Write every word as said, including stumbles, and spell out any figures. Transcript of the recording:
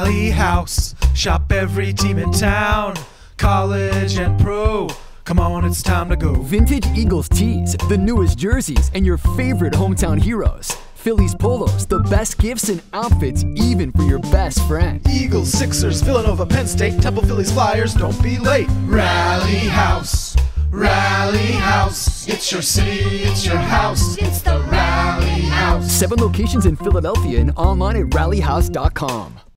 Rally House, shop every team in town, college and pro. Come on, it's time to go. Vintage Eagles tees, the newest jerseys, and your favorite hometown heroes. Phillies polos, the best gifts and outfits, even for your best friend. Eagles, Sixers, Villanova, Penn State, Temple, Phillies, Flyers, don't be late. Rally House, Rally House. It's your city, it's your house. It's the Rally House. Seven locations in Philadelphia and online at rally house dot com.